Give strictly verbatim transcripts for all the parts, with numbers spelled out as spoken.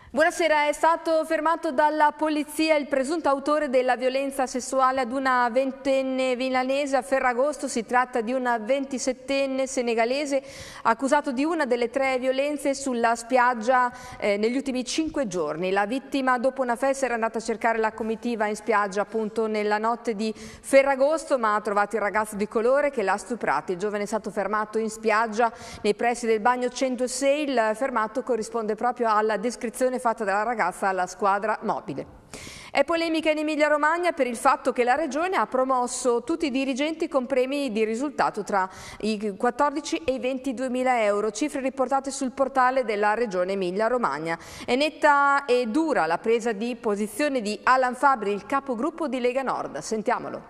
Buonasera, è stato fermato dalla polizia il presunto autore della violenza sessuale ad una ventenne milanese a Ferragosto. Si tratta di una ventisettenne senegalese accusato di una delle tre violenze sulla spiaggia eh, negli ultimi cinque giorni. La vittima dopo una festa era andata a cercare la comitiva in spiaggia appunto nella notte di Ferragosto, ma ha trovato il ragazzo di colore che l'ha stuprato. Il giovane è stato fermato in spiaggia nei pressi del bagno centosei. Il fermato corrisponde proprio alla descrizione fatta dalla ragazza alla squadra mobile. È polemica in Emilia-Romagna per il fatto che la Regione ha promosso tutti i dirigenti con premi di risultato tra i quattordici e i ventiduemila euro, cifre riportate sul portale della Regione Emilia-Romagna. È netta e dura la presa di posizione di Alan Fabri, il capogruppo di Lega Nord. Sentiamolo.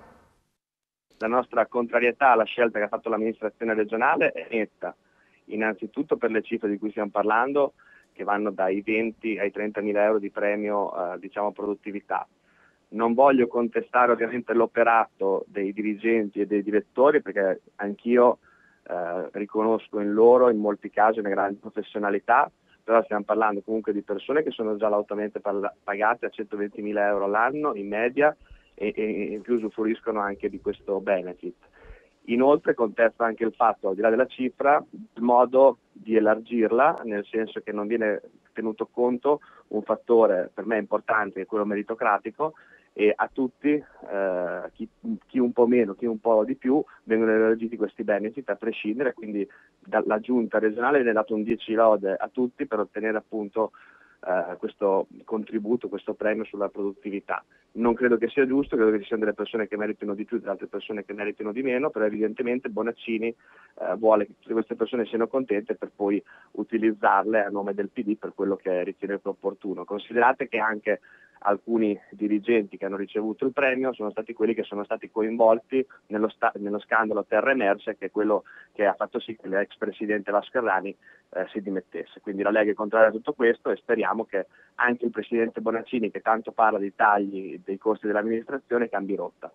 La nostra contrarietà alla scelta che ha fatto l'amministrazione regionale è netta, innanzitutto per le cifre di cui stiamo parlando, che vanno dai venti ai trentamila euro di premio eh, diciamo produttività. Non voglio contestare ovviamente l'operato dei dirigenti e dei direttori, perché anch'io eh, riconosco in loro in molti casi una grande professionalità, però stiamo parlando comunque di persone che sono già lautamente pagate a centoventimila euro all'anno in media e, e in più usufruiscono anche di questo benefit. Inoltre contesto anche il fatto, al di là della cifra, il modo di elargirla, nel senso che non viene tenuto conto un fattore per me importante, che è quello meritocratico, e a tutti, eh, chi, chi un po' meno, chi un po' di più, vengono elargiti questi benefit a prescindere, quindi la giunta regionale viene dato un dieci lode a tutti per ottenere appunto Uh, questo contributo, questo premio sulla produttività. Non credo che sia giusto, credo che ci siano delle persone che meritino di più e delle altre persone che meritino di meno, però evidentemente Bonaccini uh, vuole che tutte queste persone siano contente per poi utilizzarle a nome del P D per quello che ritiene più opportuno. Considerate che anche alcuni dirigenti che hanno ricevuto il premio sono stati quelli che sono stati coinvolti nello, sta- nello scandalo Terre Emerse, che è quello che ha fatto sì che l'ex presidente Vasco Errani eh, si dimettesse. Quindi la Lega è contraria a tutto questo e speriamo che anche il presidente Bonaccini, che tanto parla dei tagli dei costi dell'amministrazione, cambi rotta.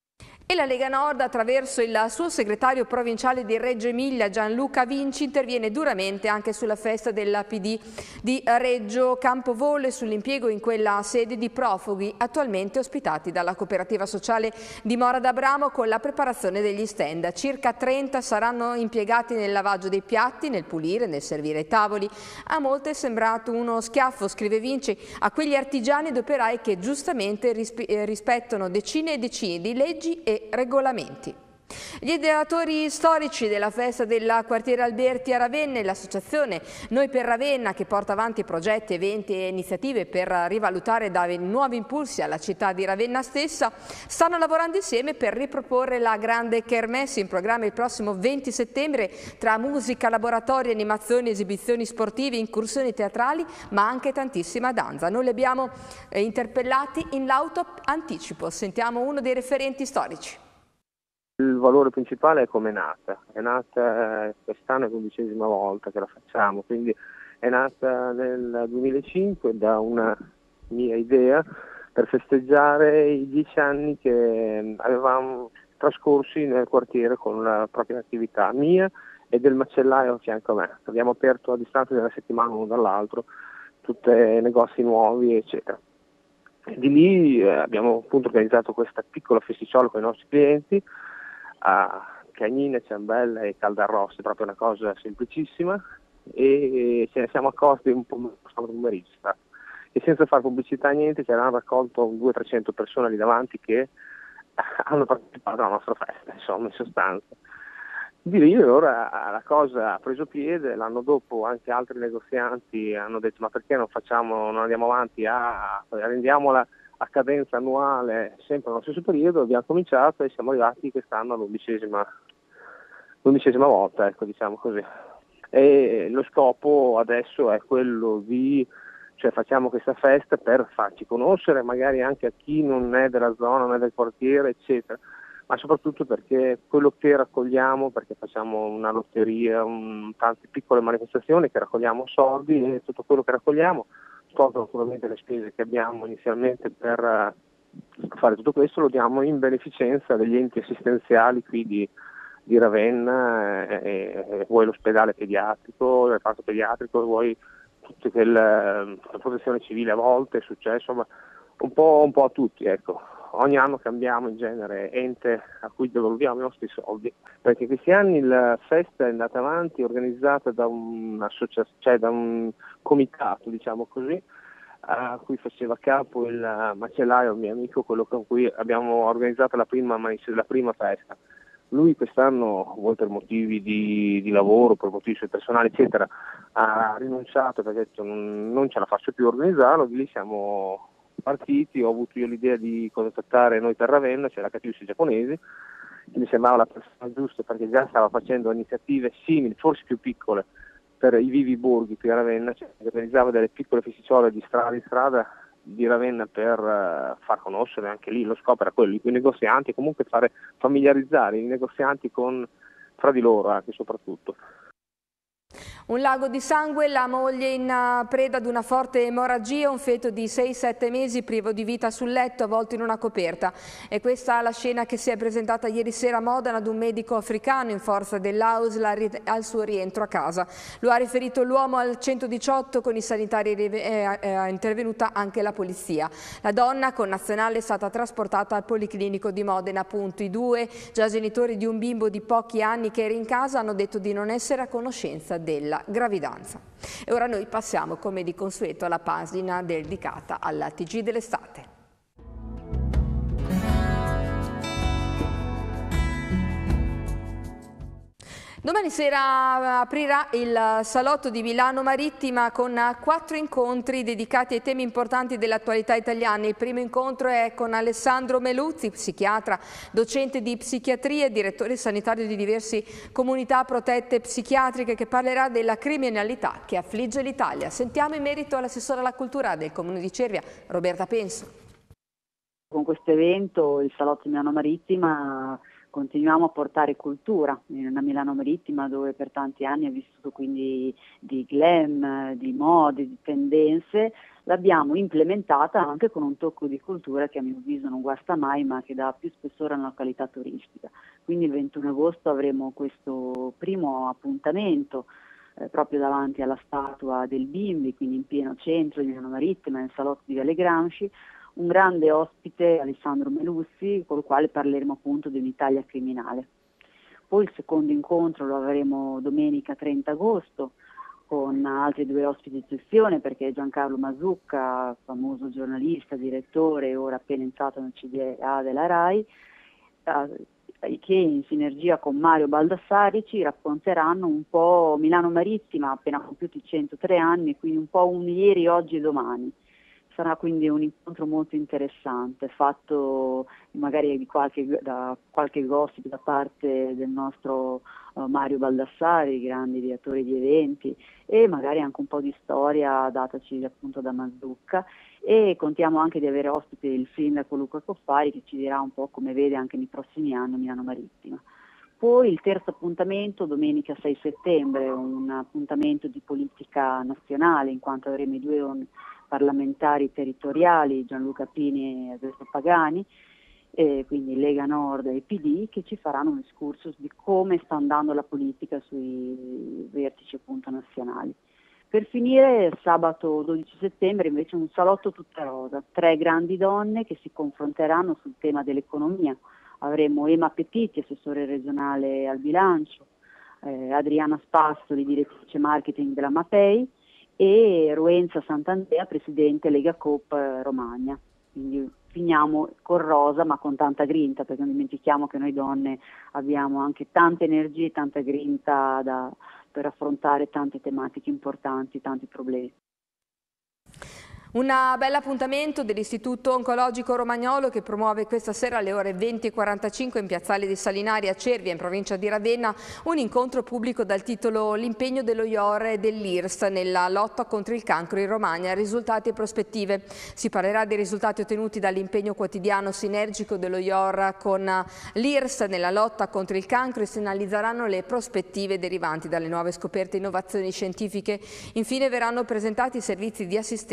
E la Lega Nord, attraverso il suo segretario provinciale di Reggio Emilia, Gianluca Vinci, interviene duramente anche sulla festa della P D di Reggio Campovolo e sull'impiego in quella sede di profughi attualmente ospitati dalla cooperativa sociale di Mora d'Abramo con la preparazione degli stand. Circa trenta saranno impiegati nel lavaggio dei piatti, nel pulire, nel servire i tavoli. A molti è sembrato uno schiaffo, scrive Vinci, a quegli artigiani ed operai che giustamente rispettano decine e decine di leggi e regolamenti. Gli ideatori storici della festa della quartiere Alberti a Ravenna e l'associazione Noi per Ravenna, che porta avanti progetti, eventi e iniziative per rivalutare e dare nuovi impulsi alla città di Ravenna stessa, stanno lavorando insieme per riproporre la grande kermesse in programma il prossimo venti settembre, tra musica, laboratori, animazioni, esibizioni sportive, incursioni teatrali, ma anche tantissima danza. Noi li abbiamo eh, interpellati in lauto anticipo. Sentiamo uno dei referenti storici. Il valore principale è come è nata, è nata eh, quest'anno è l'undicesima volta che la facciamo, quindi è nata nel duemilacinque da una mia idea per festeggiare i dieci anni che avevamo trascorsi nel quartiere con la propria attività mia e del macellaio a fianco a me. Abbiamo aperto a distanza di una settimana uno dall'altro, tutti i negozi nuovi eccetera. E di lì eh, abbiamo appunto organizzato questa piccola festiciola con i nostri clienti, a Cagnine, Ciambella e Caldarrosse, proprio una cosa semplicissima, e ce ne siamo accorti un po' pomeriggio e senza fare pubblicità niente ci hanno raccolto duecento trecento persone lì davanti che hanno partecipato alla nostra festa, insomma, in sostanza. Di lì ora la cosa ha preso piede, l'anno dopo anche altri negozianti hanno detto ma perché non facciamo, non andiamo avanti, a, rendiamola a cadenza annuale sempre nello stesso periodo. Abbiamo cominciato e siamo arrivati quest'anno all'undicesima l'undicesima volta, ecco, diciamo così. E lo scopo adesso è quello di, cioè facciamo questa festa per farci conoscere magari anche a chi non è della zona, non è del quartiere, eccetera, ma soprattutto perché quello che raccogliamo, perché facciamo una lotteria, un, tante piccole manifestazioni che raccogliamo soldi e tutto quello che raccogliamo, tolto naturalmente le spese che abbiamo inizialmente per fare tutto questo, lo diamo in beneficenza degli enti assistenziali qui di, di Ravenna, e, e vuoi l'ospedale pediatrico, il reparto pediatrico, vuoi tutte che la, la protezione civile a volte è successo, ma un po', un po' a tutti, ecco. Ogni anno cambiamo in genere ente a cui devolviamo i nostri soldi, perché questi anni la festa è andata avanti organizzata da un, cioè da un comitato, diciamo così, a cui faceva capo il macellaio, il mio amico, quello con cui abbiamo organizzato la prima, la prima festa. Lui quest'anno, vuoi per motivi di, di lavoro, per motivi personali, eccetera, ha rinunciato perché ha detto non, non ce la faccio più organizzarlo, di lì siamo partiti, ho avuto io l'idea di contattare noi per Ravenna, c'era Catiussi giapponesi, che mi sembrava la persona giusta perché già stava facendo iniziative simili, forse più piccole, per i vivi borghi qui a Ravenna, cioè organizzava delle piccole festicciole di strada in strada di Ravenna per uh, far conoscere anche lì, lo scopo era quello, i negozianti, comunque fare familiarizzare i negozianti con fra di loro anche soprattutto. Un lago di sangue, la moglie in preda ad una forte emorragia, un feto di sei sette mesi privo di vita sul letto, avvolto in una coperta. E questa è la scena che si è presentata ieri sera a Modena ad un medico africano in forza dell'A U S L al suo rientro a casa. Lo ha riferito l'uomo al centodiciotto, con i sanitari è, è intervenuta anche la polizia. La donna connazionale è stata trasportata al Policlinico di Modena. Appunto. I due, già genitori di un bimbo di pochi anni che era in casa, hanno detto di non essere a conoscenza della gravidanza. E ora noi passiamo, come di consueto, alla pagina dedicata alla T G dell'estate. Domani sera aprirà il salotto di Milano Marittima con quattro incontri dedicati ai temi importanti dell'attualità italiana. Il primo incontro è con Alessandro Meluzzi, psichiatra, docente di psichiatria e direttore sanitario di diverse comunità protette psichiatriche, che parlerà della criminalità che affligge l'Italia. Sentiamo in merito all'assessora alla cultura del Comune di Cervia, Roberta Penso. Con questo evento, il salotto di Milano Marittima, continuiamo a portare cultura nella Milano Marittima, dove per tanti anni ha vissuto quindi di glam, di mode, di tendenze. L'abbiamo implementata anche con un tocco di cultura che a mio avviso non guasta mai, ma che dà più spessore alla località turistica. Quindi il ventuno agosto avremo questo primo appuntamento eh, proprio davanti alla statua del Bimbi, quindi in pieno centro di Milano Marittima, nel salotto di Viale Gramsci. Un grande ospite, Alessandro Meluzzi, con il quale parleremo appunto di un'Italia criminale. Poi il secondo incontro lo avremo domenica trenta agosto con altri due ospiti di sessione, perché Giancarlo Masucca, famoso giornalista, direttore, ora appena entrato nel C D A della RAI, eh, che in sinergia con Mario Baldassari ci racconteranno un po' Milano Marittima, appena compiuti centotré anni, quindi un po' un ieri, oggi e domani. Sarà quindi un incontro molto interessante, fatto magari di qualche, da qualche gossip da parte del nostro uh, Mario Baldassari, grande direttore di eventi, e magari anche un po' di storia dataci appunto da Mazzucca, e contiamo anche di avere ospite il sindaco Luca Coffari, che ci dirà un po' come vede anche nei prossimi anni Milano Marittima. Poi il terzo appuntamento, domenica sei settembre, un appuntamento di politica nazionale, in quanto avremo i due parlamentari territoriali, Gianluca Pini e Alberto Pagani, eh, quindi Lega Nord e P D, che ci faranno un excursus di come sta andando la politica sui vertici appunto nazionali. Per finire, sabato dodici settembre invece un salotto tutta rosa, tre grandi donne che si confronteranno sul tema dell'economia. Avremo Ema Petiti, assessore regionale al bilancio, eh, Adriana Spassoli, direttrice marketing della Mapei, e Ruenza Sant'Andrea, presidente Lega Coop Romagna. Quindi finiamo con rosa ma con tanta grinta, perché non dimentichiamo che noi donne abbiamo anche tante energie e tanta grinta da, per affrontare tante tematiche importanti, tanti problemi. Un bel appuntamento dell'Istituto Oncologico Romagnolo, che promuove questa sera alle ore venti e quarantacinque in Piazzale dei Salinari a Cervia, in provincia di Ravenna, un incontro pubblico dal titolo L'impegno dello I O R e dell'I R S nella lotta contro il cancro in Romagna, risultati e prospettive. Si parlerà dei risultati ottenuti dall'impegno quotidiano sinergico dello I O R con l'I R S nella lotta contro il cancro, e si analizzeranno le prospettive derivanti dalle nuove scoperte e innovazioni scientifiche. Infine verranno presentati i servizi di assistenza organizzativa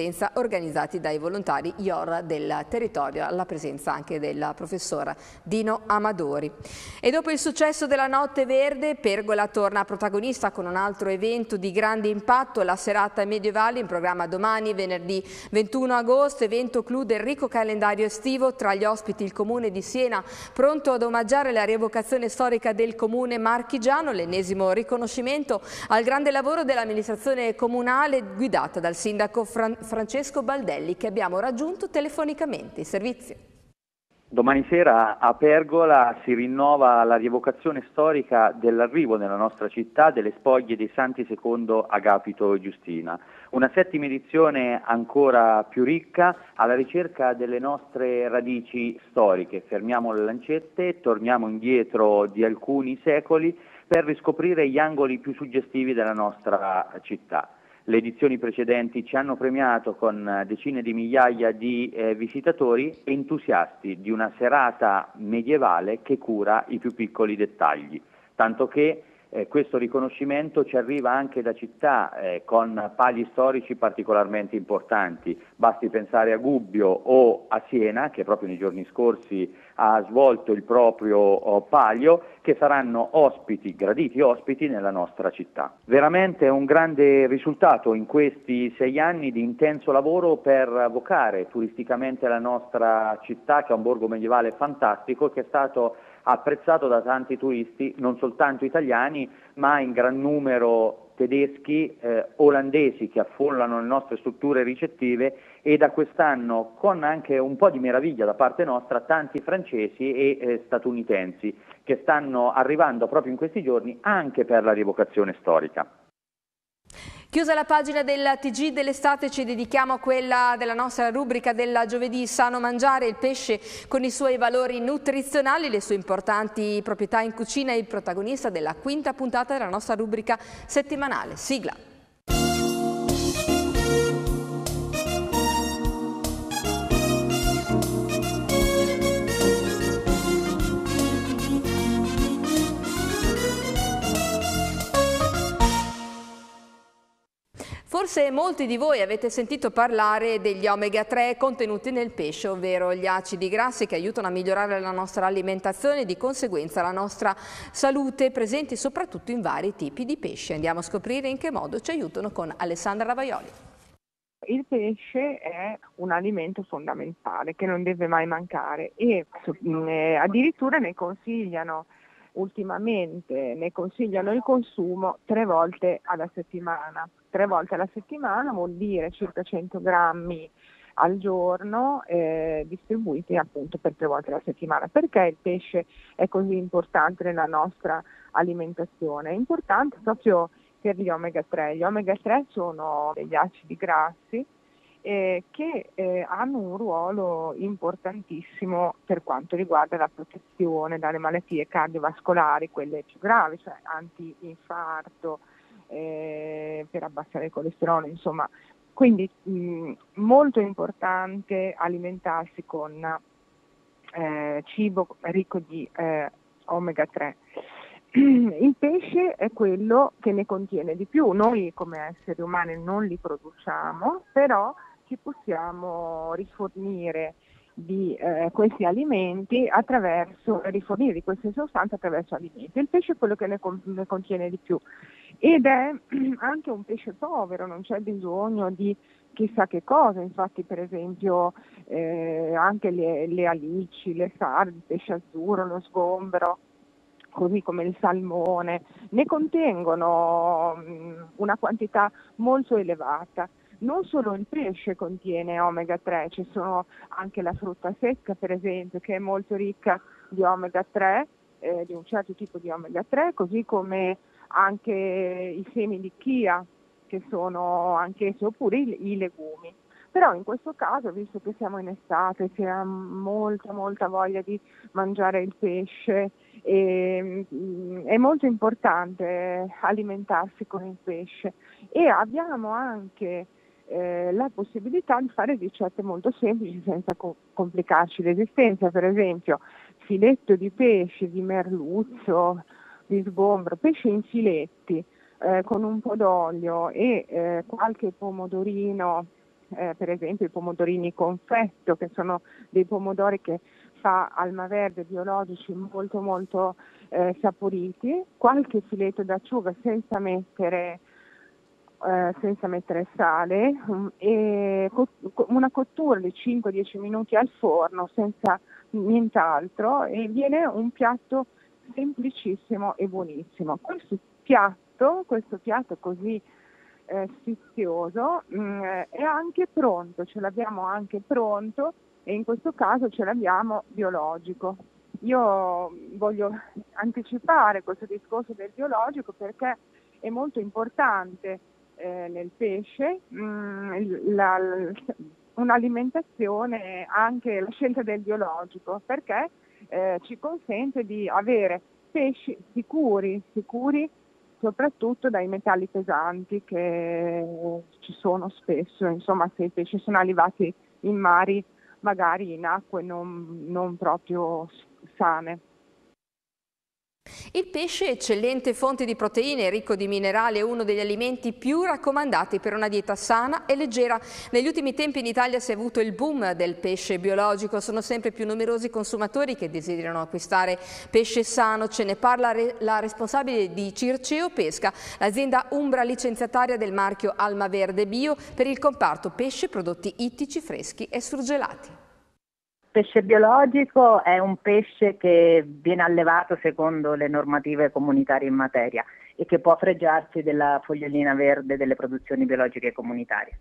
organizzati dai volontari I O R del territorio, alla presenza anche del professor Dino Amadori. E dopo il successo della Notte Verde, Pergola torna protagonista con un altro evento di grande impatto, la serata medievale, in programma domani, venerdì ventuno agosto, evento clou del ricco calendario estivo. Tra gli ospiti il Comune di Siena, pronto ad omaggiare la rievocazione storica del Comune marchigiano, l'ennesimo riconoscimento al grande lavoro dell'amministrazione comunale guidata dal sindaco Fran- Francesco Baldelli, che abbiamo raggiunto telefonicamente. I servizi. Domani sera a Pergola si rinnova la rievocazione storica dell'arrivo nella nostra città delle spoglie dei Santi Secondo Agapito e Giustina. Una settima edizione ancora più ricca, alla ricerca delle nostre radici storiche. Fermiamo le lancette, torniamo indietro di alcuni secoli per riscoprire gli angoli più suggestivi della nostra città. Le edizioni precedenti ci hanno premiato con decine di migliaia di eh, visitatori e entusiasti di una serata medievale che cura i più piccoli dettagli, tanto che eh, questo riconoscimento ci arriva anche da città eh, con pali storici particolarmente importanti. Basti pensare a Gubbio o a Siena, che proprio nei giorni scorsi ha svolto il proprio oh, palio, che saranno ospiti, graditi ospiti nella nostra città. Veramente un grande risultato in questi sei anni di intenso lavoro per vocare turisticamente la nostra città, che è un borgo medievale fantastico, che è stato apprezzato da tanti turisti, non soltanto italiani, ma in gran numero tedeschi, eh, olandesi, che affollano le nostre strutture ricettive, e da quest'anno, con anche un po' di meraviglia da parte nostra, tanti francesi e eh, statunitensi che stanno arrivando proprio in questi giorni anche per la rievocazione storica. Chiusa la pagina del T G dell'estate, ci dedichiamo a quella della nostra rubrica della giovedì Sano Mangiare, il pesce con i suoi valori nutrizionali, le sue importanti proprietà in cucina, il protagonista della quinta puntata della nostra rubrica settimanale. Sigla. Forse molti di voi avete sentito parlare degli omega tre contenuti nel pesce, ovvero gli acidi grassi che aiutano a migliorare la nostra alimentazione e di conseguenza la nostra salute, presenti soprattutto in vari tipi di pesce. Andiamo a scoprire in che modo ci aiutano con Alessandra Ravaioli. Il pesce è un alimento fondamentale che non deve mai mancare e eh, addirittura ne consigliano ultimamente ne consigliano il consumo tre volte alla settimana. Tre volte alla settimana vuol dire circa cento grammi al giorno, eh, distribuiti appunto per tre volte alla settimana. Perché il pesce è così importante nella nostra alimentazione? È importante proprio per gli omega tre. Gli omega tre sono degli acidi grassi Eh, che eh, hanno un ruolo importantissimo per quanto riguarda la protezione dalle malattie cardiovascolari, quelle più gravi, cioè anti-infarto, eh, per abbassare il colesterolo, insomma. Quindi mh, molto importante alimentarsi con eh, cibo ricco di eh, omega tre. Il pesce è quello che ne contiene di più. Noi come esseri umani non li produciamo, però ci possiamo rifornire di eh, questi alimenti attraverso, rifornire di queste sostanze attraverso alimenti. Il pesce è quello che ne, con, ne contiene di più ed è anche un pesce povero, non c'è bisogno di chissà che cosa. Infatti per esempio eh, anche le, le alici, le sarde, il pesce azzurro, lo sgombero, così come il salmone, ne contengono mh, una quantità molto elevata. Non solo il pesce contiene omega tre, ci sono anche la frutta secca per esempio, che è molto ricca di omega tre, eh, di un certo tipo di omega tre, così come anche i semi di chia, che sono anch'essi, oppure i, i legumi. Però in questo caso, visto che siamo in estate, si ha molta molta voglia di mangiare il pesce, e, mh, è molto importante alimentarsi con il pesce e abbiamo anche eh, la possibilità di fare ricette molto semplici senza co- complicarci l'esistenza. Per esempio filetto di pesce, di merluzzo, di sgombro, pesce in filetti, eh, con un po' d'olio e eh, qualche pomodorino eh, per esempio i pomodorini confetto, che sono dei pomodori che fa Almaverde biologici molto molto eh, saporiti, qualche filetto d'acciuga senza mettere Eh, senza mettere sale um, e co- una cottura di cinque dieci minuti al forno senza nient'altro, e viene un piatto semplicissimo e buonissimo. Questo piatto, questo piatto così eh, sfizioso mh, è anche pronto, ce l'abbiamo anche pronto, e in questo caso ce l'abbiamo biologico. Io voglio anticipare questo discorso del biologico perché è molto importante Eh, nel pesce, mh, la, la, un'alimentazione, anche la scelta del biologico, perché eh, ci consente di avere pesci sicuri, sicuri soprattutto dai metalli pesanti che ci sono spesso. Insomma, se i pesci sono allevati in mari, magari in acque non, non proprio sane. Il pesce, eccellente fonte di proteine, ricco di minerali, è uno degli alimenti più raccomandati per una dieta sana e leggera. Negli ultimi tempi in Italia si è avuto il boom del pesce biologico, sono sempre più numerosi i consumatori che desiderano acquistare pesce sano. Ce ne parla la responsabile di Circeo Pesca, l'azienda umbra licenziataria del marchio Almaverde Bio per il comparto pesce, prodotti ittici, freschi e surgelati. Il pesce biologico è un pesce che viene allevato secondo le normative comunitarie in materia e che può fregiarsi della fogliolina verde delle produzioni biologiche comunitarie.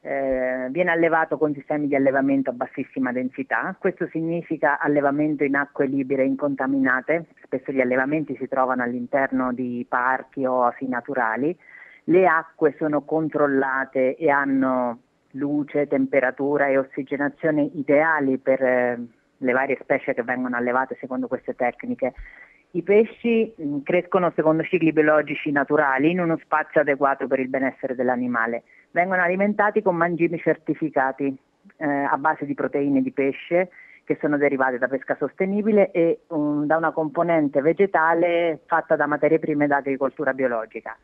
Eh, viene allevato con sistemi di allevamento a bassissima densità, questo significa allevamento in acque libere e incontaminate, spesso gli allevamenti si trovano all'interno di parchi o oasi naturali, le acque sono controllate e hanno luce, temperatura e ossigenazione ideali per eh, le varie specie che vengono allevate secondo queste tecniche. I pesci mh, crescono secondo cicli biologici naturali in uno spazio adeguato per il benessere dell'animale. Vengono alimentati con mangimi certificati eh, a base di proteine di pesce che sono derivate da pesca sostenibile e um, da una componente vegetale fatta da materie prime d'agricoltura biologica.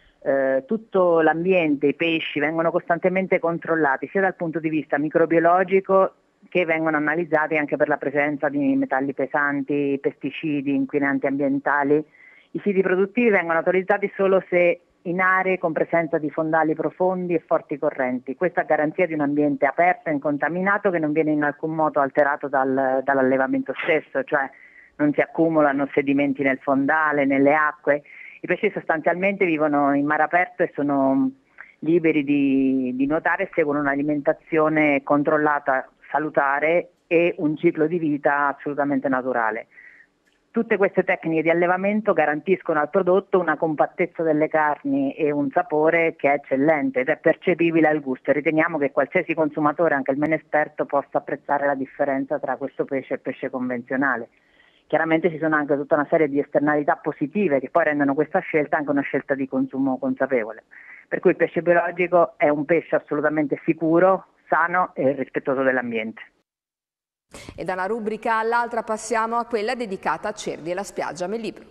Eh, tutto l'ambiente, i pesci vengono costantemente controllati sia dal punto di vista microbiologico che vengono analizzati anche per la presenza di metalli pesanti, pesticidi, inquinanti ambientali. I siti produttivi vengono autorizzati solo se in aree con presenza di fondali profondi e forti correnti. Questa a garanzia di un ambiente aperto e incontaminato che non viene in alcun modo alterato dal, dall'allevamento stesso, cioè non si accumulano sedimenti nel fondale, nelle acque. I pesci sostanzialmente vivono in mare aperto e sono liberi di, di nuotare e seguono un'alimentazione controllata, salutare e un ciclo di vita assolutamente naturale. Tutte queste tecniche di allevamento garantiscono al prodotto una compattezza delle carni e un sapore che è eccellente ed è percepibile al gusto. Riteniamo che qualsiasi consumatore, anche il meno esperto, possa apprezzare la differenza tra questo pesce e il pesce convenzionale. Chiaramente ci sono anche tutta una serie di esternalità positive che poi rendono questa scelta anche una scelta di consumo consapevole. Per cui il pesce biologico è un pesce assolutamente sicuro, sano e rispettoso dell'ambiente. E da una rubrica all'altra passiamo a quella dedicata a Cervi e la spiaggia Mellibro.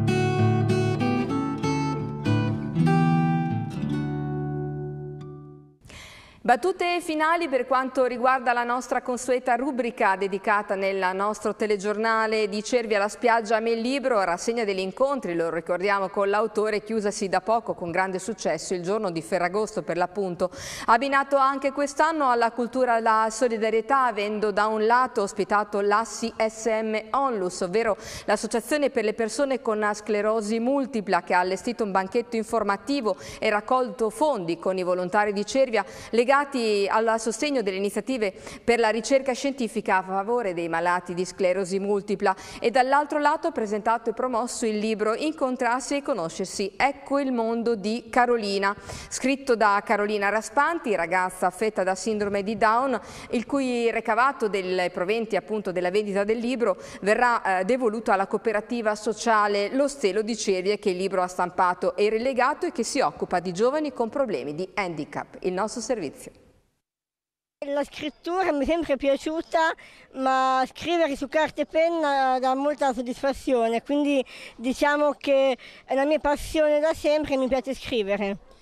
Battute finali per quanto riguarda la nostra consueta rubrica dedicata nel nostro telegiornale di Cervi alla spiaggia Mellibro, rassegna degli incontri, lo ricordiamo, con l'autore, chiusasi da poco con grande successo il giorno di Ferragosto per l'appunto, abbinato anche quest'anno alla cultura e alla solidarietà, avendo da un lato ospitato l'A S I S M Onlus, ovvero l'associazione per le persone con sclerosi multipla, che ha allestito un banchetto informativo e raccolto fondi con i volontari di Cervia legati al sostegno delle iniziative per la ricerca scientifica a favore dei malati di sclerosi multipla, e dall'altro lato ha presentato e promosso il libro Incontrarsi e conoscersi, ecco il mondo di Carolina, scritto da Carolina Raspanti, ragazza affetta da sindrome di Down, il cui ricavato dei proventi appunto della vendita del libro verrà eh, devoluto alla cooperativa sociale Lo Stelo di Cervia, che il libro ha stampato e rilegato e che si occupa di giovani con problemi di handicap. Il nostro servizio. La scrittura mi è sempre piaciuta, ma scrivere su carta e penna dà molta soddisfazione, quindi diciamo che è la mia passione da sempre e mi piace scrivere.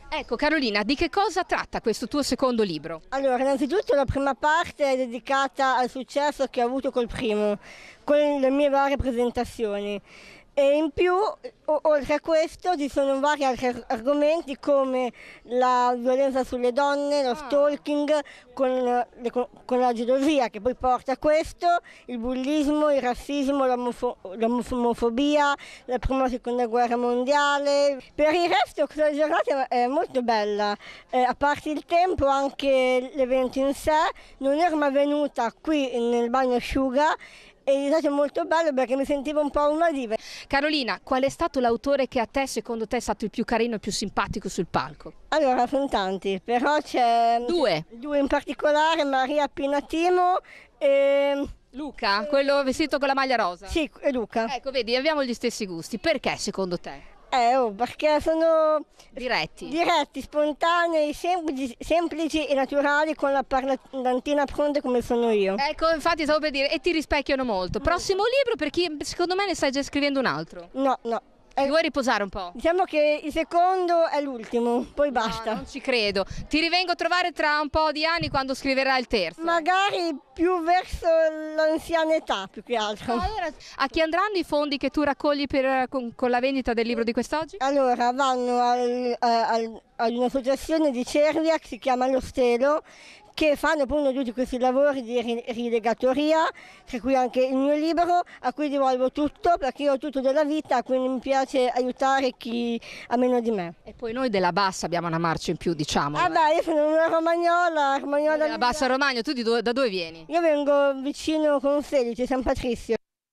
Ecco Carolina, di che cosa tratta questo tuo secondo libro? Allora, innanzitutto la prima parte è dedicata al successo che ho avuto col primo, con le mie varie presentazioni. E in più, o- oltre a questo, ci sono vari altri ar- argomenti come la violenza sulle donne, lo stalking, con, le- con la gelosia che poi porta a questo, il bullismo, il razzismo, l'omofo- l'omofobia, la prima e seconda guerra mondiale. Per il resto questa giornata è molto bella, eh, a parte il tempo anche l'evento in sé, non ero mai venuta qui nel bagno asciuga, e è stato molto bello perché mi sentivo un po' una diva. Carolina, qual è stato l'autore che a te, secondo te, è stato il più carino e più simpatico sul palco? Allora, sono tanti, però c'è Due. due in particolare, Maria Pinatimo e... Luca, quello vestito con la maglia rosa? Sì, e Luca. Ecco, vedi, abbiamo gli stessi gusti. Perché, secondo te? Eh, oh, perché sono Diretti. diretti, spontanei, semplici, semplici e naturali, con la parlantina pronta come sono io. Ecco, infatti stavo per dire, e ti rispecchiano molto. Prossimo libro, perché secondo me ne stai già scrivendo un altro. No, no. Ti Eh, vuoi riposare un po'? diciamo che il secondo è l'ultimo, poi basta. No, non ci credo. Ti rivengo a trovare tra un po' di anni quando scriverai il terzo. Magari più verso l'anziana età, più che altro. Allora, a chi andranno i fondi che tu raccogli per, con, con la vendita del libro di quest'oggi? Allora, vanno al, al, ad un'associazione di Cervia che si chiama Lo Stelo, che fanno appunto tutti questi lavori di rilegatoria, tra cui anche il mio libro, a cui devolvo tutto, perché io ho tutto della vita, quindi mi piace aiutare chi ha meno di me. E poi noi della Bassa abbiamo una marcia in più, diciamo. Ah beh, io sono una romagnola, romagnola Della Bassa Romagna, tu di dove, da dove vieni? Io vengo vicino con Felice, San Patrizio.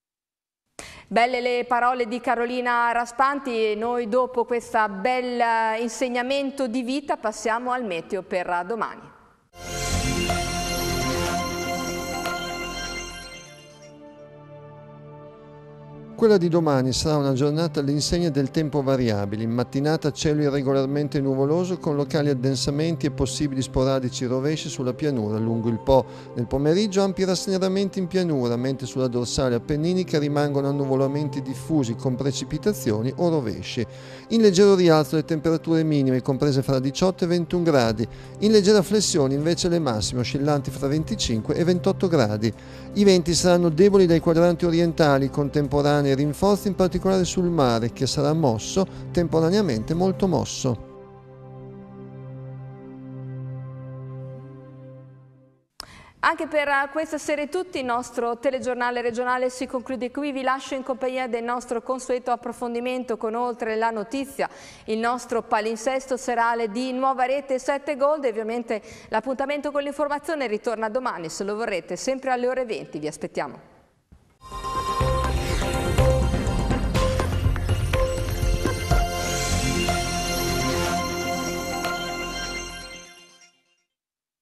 Belle le parole di Carolina Raspanti e noi dopo questo bel insegnamento di vita passiamo al meteo per domani. Quella di domani sarà una giornata all'insegna del tempo variabile. In mattinata cielo irregolarmente nuvoloso con locali addensamenti e possibili sporadici rovesci sulla pianura lungo il Po. Nel pomeriggio ampi rasserenamenti in pianura, mentre sulla dorsale appenninica rimangono annuvolamenti diffusi con precipitazioni o rovesci. In leggero rialzo le temperature minime comprese fra diciotto e ventuno gradi. In leggera flessione invece le massime oscillanti fra venticinque e ventotto gradi. I venti saranno deboli dai quadranti orientali, contemporanei e rinforzi in particolare sul mare, che sarà mosso, temporaneamente molto mosso. Anche per questa sera è tutto, il nostro telegiornale regionale si conclude qui, vi lascio in compagnia del nostro consueto approfondimento con oltre la notizia, il nostro palinsesto serale di Nuova Rete sette Gold e ovviamente l'appuntamento con l'informazione ritorna domani, se lo vorrete, sempre alle ore venti, vi aspettiamo.